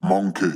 Monkey.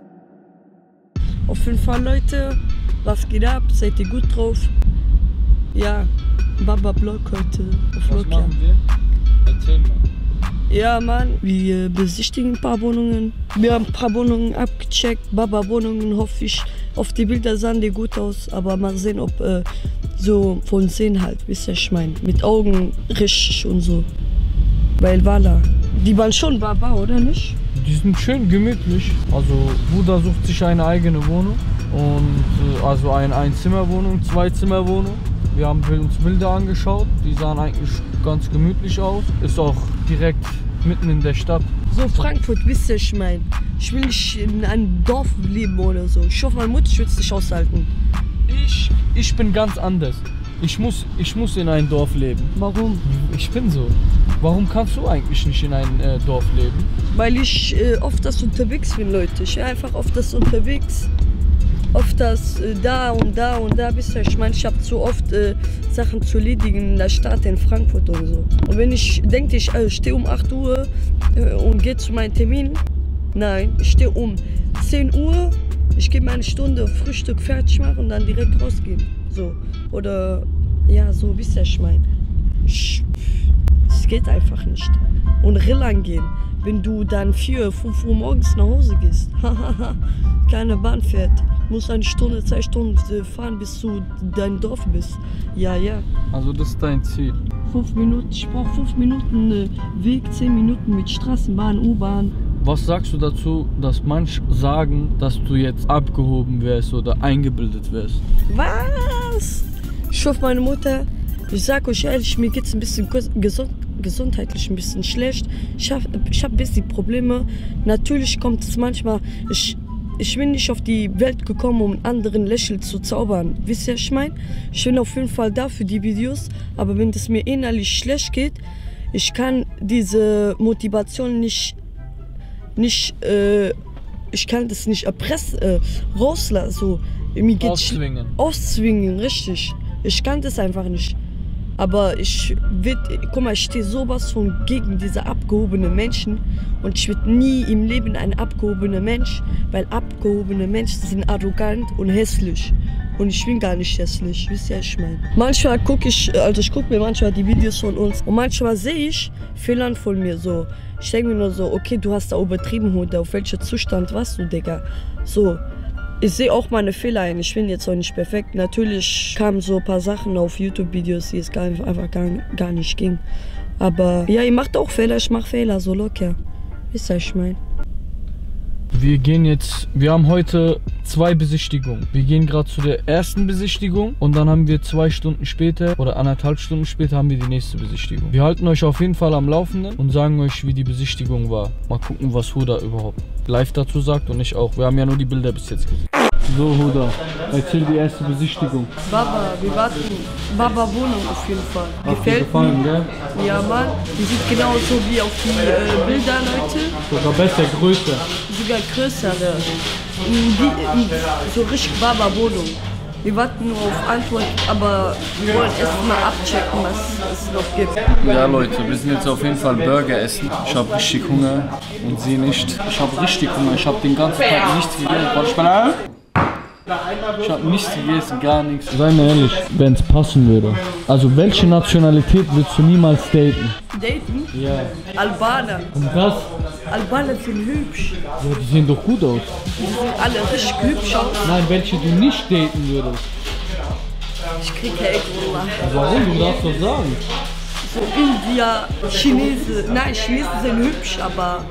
Auf jeden Fall, Leute, was geht ab? Seid ihr gut drauf? Ja, Baba Blog heute auf Was Nokia. machen wir? Erzähl mal. Ja, Mann, wir besichtigen ein paar Wohnungen. Wir haben ein paar Wohnungen abgecheckt. Baba Wohnungen, hoffe ich. Auf die Bilder sahen die gut aus, aber mal sehen, ob so von sehen halt, wisst ihr, ich mein, mit Augen richtig und so. Weil voilà, die waren schon Baba, oder nicht? Die sind schön gemütlich. Also Buda sucht sich eine eigene Wohnung. Und also eine Einzimmerwohnung, Zweizimmerwohnung. Wir haben uns Bilder angeschaut, die sahen eigentlich ganz gemütlich aus. Ist auch direkt mitten in der Stadt. So Frankfurt, wisst ihr, ich mein, ich will nicht in einem Dorf leben oder so. Ich hoffe, meine Mutter wird es nicht aushalten. Ich bin ganz anders. Ich muss in ein Dorf leben. Warum? Ich bin so. Warum kannst du eigentlich nicht in ein Dorf leben? Weil ich oft das unterwegs bin, Leute. Ich bin einfach oft das unterwegs. Oft das da und da und da. Wisst ihr, ich meine, ich habe zu oft Sachen zu erledigen in der Stadt, in Frankfurt und so. Und wenn ich denke, ich stehe um 8 Uhr und gehe zu meinem Termin. Nein, ich stehe um 10 Uhr. Ich gehe meine Stunde Frühstück fertig machen und dann direkt rausgehen. So. Oder ja, so, wisst ihr, ich meine. Es geht einfach nicht. Und Rillern gehen. Wenn du dann 4, 5 Uhr morgens nach Hause gehst, keine Bahn fährt, musst 1 Stunde, 2 Stunden fahren, bis du dein Dorf bist. Ja, ja. Also das ist dein Ziel. 5 Minuten, ich brauche 5 Minuten Weg, 10 Minuten mit Straßenbahn, U-Bahn. Was sagst du dazu, dass manche sagen, dass du jetzt abgehoben wärst oder eingebildet wärst? Was? Ich hoffe, meine Mutter, ich sag euch ehrlich, mir geht's ein bisschen gesundheitlich ein bisschen schlecht. Ich hab ein bisschen Probleme. Natürlich kommt es manchmal, ich bin nicht auf die Welt gekommen, um anderen Lächeln zu zaubern. Wisst ihr, ich mein? Ich bin auf jeden Fall da für die Videos, aber wenn es mir innerlich schlecht geht, ich kann diese Motivation nicht ich kann das nicht rauslassen. So. Mir geht's Auszwingen. Auszwingen, richtig. Ich kann das einfach nicht. Aber guck mal, ich stehe sowas von gegen diese abgehobenen Menschen und ich werde nie im Leben ein abgehobener Mensch, weil abgehobene Menschen sind arrogant und hässlich. Und ich bin gar nicht hässlich, wisst ihr, was ich meine. Manchmal gucke ich mir manchmal die Videos von uns und manchmal sehe ich Fehler von mir so. Ich denke mir nur so, okay, du hast da übertrieben, Hunde, auf welchem Zustand warst du, Digga? So, ich sehe auch meine Fehler ein, ich bin jetzt auch nicht perfekt. Natürlich kamen so ein paar Sachen auf YouTube-Videos, die es einfach gar nicht ging. Aber ja, ihr macht auch Fehler, ich mache Fehler, so locker. Wisst ihr, was ich meine? Wir haben heute 2 Besichtigungen. Wir gehen gerade zu der ersten Besichtigung und dann haben wir 2 Stunden später oder 1,5 Stunden später haben wir die nächste Besichtigung. Wir halten euch auf jeden Fall am Laufenden und sagen euch, wie die Besichtigung war. Mal gucken, was Huda überhaupt live dazu sagt und ich auch. Wir haben ja nur die Bilder bis jetzt gesehen. So Huda, erzähl die erste Besichtigung. Baba, wir warten. Baba Wohnung auf jeden Fall. Gefällt mir. Gell? Ja, Mann. Die sieht genauso wie auf die Bilder, Leute. Sogar besser, größer. Sogar größere. So richtig Baba Wohnung. Wir warten nur auf Antwort, aber wir wollen erst mal abchecken, was es noch gibt. Ja Leute, wir sind jetzt auf jeden Fall Burger essen. Ich habe richtig Hunger und sie nicht. Ich habe richtig Hunger. Ich habe den ganzen Tag nichts gegessen. Ich habe nichts gegessen, gar nichts. Sei mir ehrlich, wenn es passen würde. Also welche Nationalität willst du niemals daten? Daten? Ja. Albaner. Und was? Albaner sind hübsch. Ja, die sehen doch gut aus. Die sehen alle richtig hübsch aus. Nein, welche du nicht daten würdest. Ich krieg Hate, Wallah. Warum? Du darfst doch sagen. So Indier, Chinesen. Nein, Chinesen sind hübsch, aber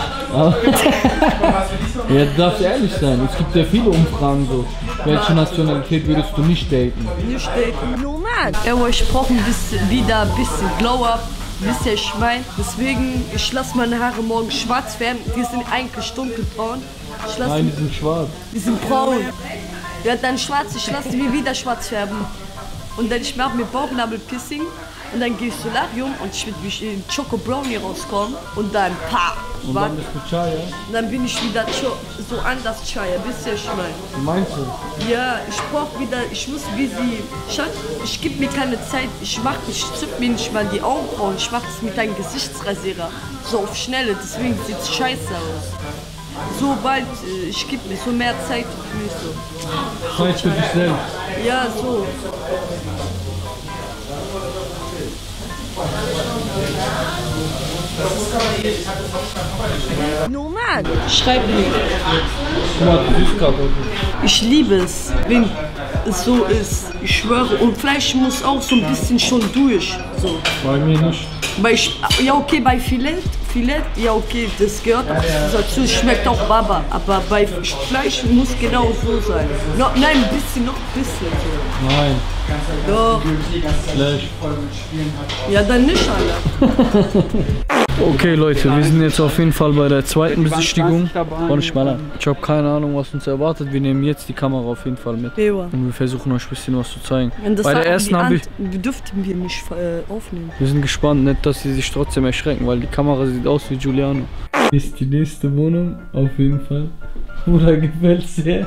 Ja, du darfst ehrlich sein. Es gibt ja viele Umfragen so. Welche Nationalität würdest du nicht daten? nicht daten. Normal. Aber ich brauche wieder ein bisschen Glow-Up. Wisst ihr, ich mein? Deswegen, ich lasse meine Haare morgen schwarz färben. Die sind eigentlich dunkelbraun. Nein, die sind schwarz. Die sind braun. Ja, dann schwarz. Ich lasse die wieder schwarz färben. Und dann ich mache mir Bauchnabelpiercing. Und dann gehe ich Solarium und ich will mich in Choco Brownie rauskommen. Und dann Und dann bist du Chaya? Und dann bin ich wieder so anders Chaya. Wisst ihr, ich mein? Wie meinst du? Ja, ich muss wie sie. Schatz, ich gebe mir keine Zeit. Ich zück mir nicht mal die Augenbrauen. Ich mache das mit einem Gesichtsrasierer. So auf Schnelle, deswegen sieht es scheiße aus. sobald ich gebe mir so mehr Zeit für mich so. Zeit für dich selbst. Ja, so. Normal. Schreib mir. Ich liebe es, wenn es so ist. Ich schwöre. Und Fleisch muss auch so ein bisschen schon durch. So. Bei mir nicht. Ja, okay, bei Filet, ja, okay, das gehört auch dazu. Schmeckt auch Baba. Aber bei Fleisch muss genau so sein. No, nein, ein bisschen, noch ein bisschen. So. Nein. Doch. Fleisch. Ja, dann nicht alle. Okay Leute, wir sind jetzt auf jeden Fall bei der zweiten Besichtigung. Ich habe keine Ahnung, was uns erwartet. Wir nehmen jetzt die Kamera auf jeden Fall mit. Und wir versuchen euch ein bisschen was zu zeigen. Bei der ersten haben wir dürften wir nicht aufnehmen. Wir sind gespannt, nicht, dass sie sich trotzdem erschrecken, weil die Kamera sieht aus wie Giuliano. Ist die nächste Wohnung, auf jeden Fall. Oder gefällt sehr.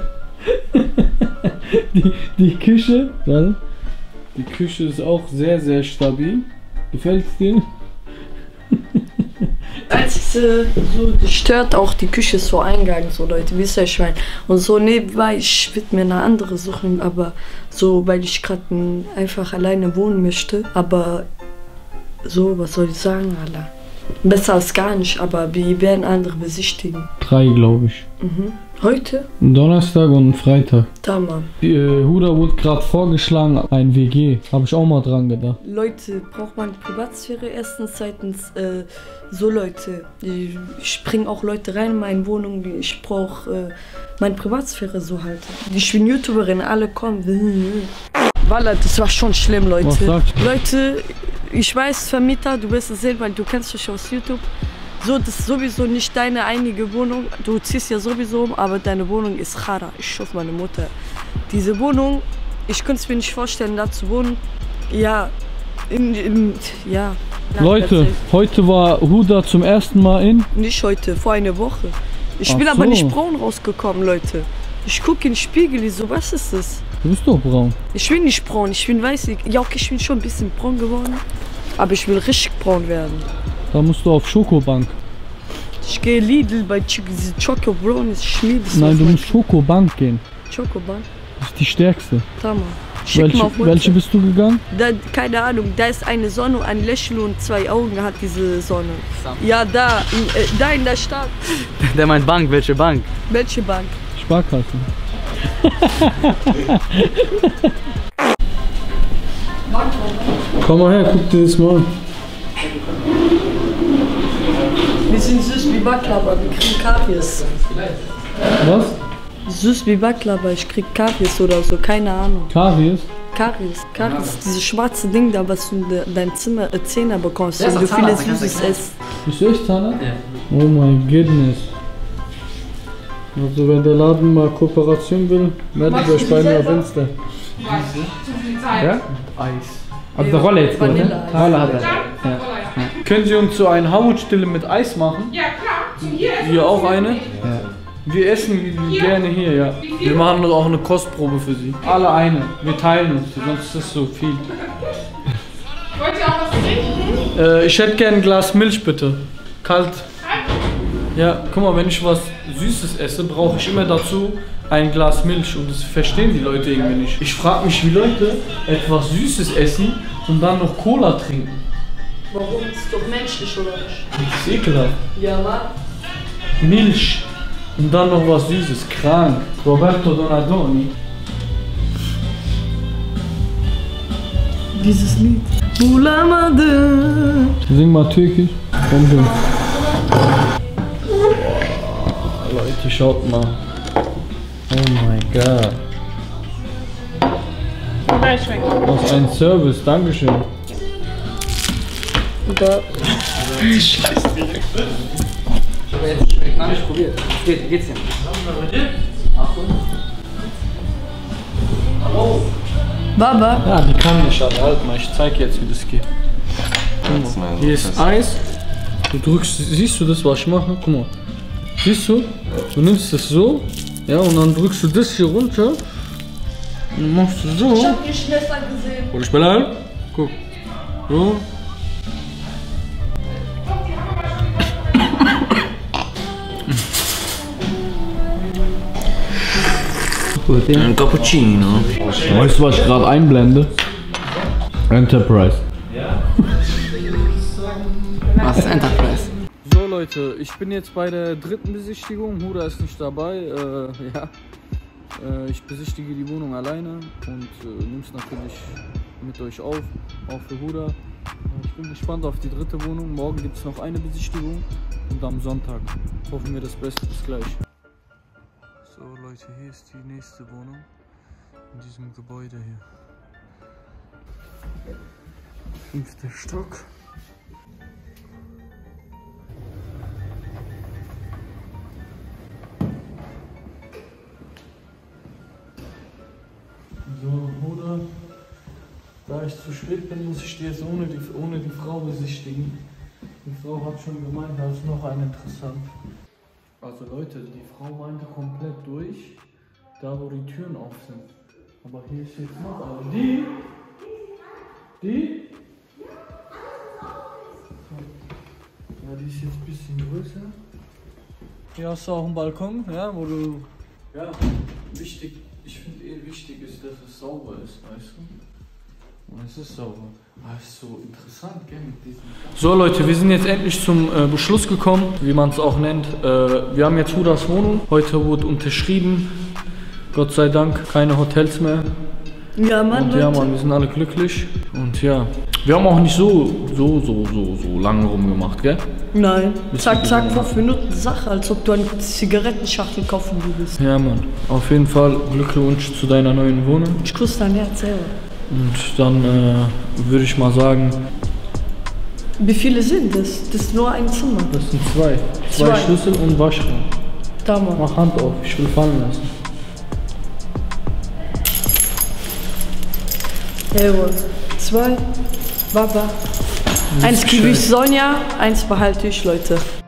Die Küche, warte. Die Küche ist auch sehr, sehr stabil. Gefällt es dir? Einzige, so, das stört auch die Küche so Eingang, so Leute, wisst ihr, ich meine. Und so nebenbei, ich würde mir eine andere suchen, aber so, weil ich gerade einfach alleine wohnen möchte. Aber so, was soll ich sagen, Alter? Besser als gar nicht, aber wir werden andere besichtigen. 3, glaube ich. Heute? Donnerstag und Freitag. Da mal. Huda wurde gerade vorgeschlagen, ein WG. Habe ich auch mal dran gedacht. Leute, braucht man Privatsphäre erstens, zweitens, so Leute, ich bringe auch Leute rein in meine Wohnung, ich brauche meine Privatsphäre so halt. Ich bin YouTuberin, alle kommen. Walla, das war schon schlimm, Leute. Was sagst du? Leute, ich weiß, Vermieter, du wirst es sehen, weil du kennst dich aus YouTube. So, das ist sowieso nicht deine einige Wohnung. Du ziehst ja sowieso um, aber deine Wohnung ist Chara. Ich schuf meine Mutter. Diese Wohnung, ich könnte es mir nicht vorstellen, da zu wohnen. Ja, ja. Leute, heute war Huda zum ersten Mal in? Nicht heute, vor einer Woche. Ich bin aber nicht braun rausgekommen, Leute. Ich gucke in den Spiegel, so, was ist das? Du bist doch braun. Ich bin nicht braun, ich bin weiß. Ja, okay, ich bin schon ein bisschen braun geworden. Aber ich will richtig braun werden. Da musst du auf Schokobank. Ich gehe Lidl bei Choco Brown, Nein, du musst Schokobank gehen. Schokobank? Das ist die stärkste. Tamam. Welche bist du gegangen? Da, keine Ahnung, da ist eine Sonne, ein Lächeln und 2 Augen hat diese Sonne. Ja, da in der Stadt. Der meint Bank, welche Bank? Welche Bank? Sparkasse. Komm mal her, guck dir das mal an. Wir sind süß wie Baklava, wir kriegen Karies. Was? Süß wie Baklava, ich krieg Karies oder so, keine Ahnung. Karies? Karies, dieses schwarze Ding da, was du in deinem Zähne bekommst, wenn du viele Süßes isst. Bist du echt Zahnarzt? Ja. Oh mein Goodness. Also wenn der Laden mal Kooperation will, meldet euch bei mir auf Insta. Ja? Eis. Also der Rolle jetzt, oder? Rolle hat er. Ja. Können Sie uns so eine Hautstille mit Eis machen? Ja, klar. Hier auch eine? Ja. Wir essen gerne hier, ja. Wir machen auch eine Kostprobe für Sie. Alle eine. Wir teilen uns, sonst ist es so viel. Wollt ihr auch was trinken? Ich hätte gerne ein Glas Milch, bitte. Kalt. Ja, guck mal, wenn ich was Süßes esse, brauche ich immer dazu ein Glas Milch und das verstehen die Leute irgendwie nicht. Ich frage mich, wie Leute etwas Süßes essen und dann noch Cola trinken. Warum? Das ist doch menschlich, oder nicht? Das ist ekelhaft. Ja, was? Milch und dann noch was Süßes. Krank. Roberto Donadoni. Dieses Lied. Bulamade. Sing mal türkisch. Komm schon. Leute, schaut mal. Oh mein Gott. Was ein Service, Dankeschön. Da. Scheiße. Hab ich probiert. Geht's denn? Achtung. Hallo. Baba. Ja, die kann nicht halt mal. Ich zeig jetzt, wie das geht. Hier ist Eis. Du drückst, siehst du das, was ich mache? Guck mal. Siehst du? Du nimmst das so, ja, und dann drückst du das hier runter. Und dann machst du so. Ich hab die Schwester gesehen. Oder ich bin ein? Guck. So. Gut, ein Cappuccino. Weißt du, was ich gerade einblende? Enterprise. Was ist Enterprise? So Leute, ich bin jetzt bei der dritten Besichtigung. Huda ist nicht dabei. Ich besichtige die Wohnung alleine und nehme es natürlich mit euch auf, auch für Huda. Ich bin gespannt auf die dritte Wohnung. Morgen gibt es noch eine Besichtigung und am Sonntag hoffen wir das Beste. Bis gleich. So Leute, hier ist die nächste Wohnung in diesem Gebäude hier. 5. Stock. So, Huda, da ich zu spät bin, muss ich die jetzt ohne die Frau besichtigen. Die Frau hat schon gemeint, da ist noch ein interessant. Also Leute, die Frau meinte komplett durch, da wo die Türen auf sind. Aber hier ist jetzt noch eine. Die? Ja, die ist jetzt ein bisschen größer. Hier hast du auch einen Balkon, ja, wo du... Ja, wichtig, ich finde wichtig ist, dass es sauber ist, weißt du? Und es ist sauber. Aber es ist so interessant, gell, mit diesem... So Leute, wir sind jetzt endlich zum Beschluss gekommen, wie man es auch nennt. Wir haben jetzt Hudas Wohnung. Heute wurde unterschrieben. Gott sei Dank, keine Hotels mehr. Ja, Mann, und ja, Mann, wir sind alle glücklich. Und ja, wir haben auch nicht so lange rumgemacht, gell? Nein. Zack, 5 Minuten Sache, als ob du eine Zigarettenschachtel kaufen würdest. Ja, Mann. Auf jeden Fall Glückwunsch zu deiner neuen Wohnung. Ich küsse dein Herz selber. Und dann würde ich mal sagen... Wie viele sind das? Das ist nur ein Zimmer. Das sind 2. 2 Schlüssel und Waschraum. Da mal. Mach Hand auf, ich will fallen lassen. Jawohl. 2. Baba. 1 gebe ich Sonja, 1 behalte ich, Leute.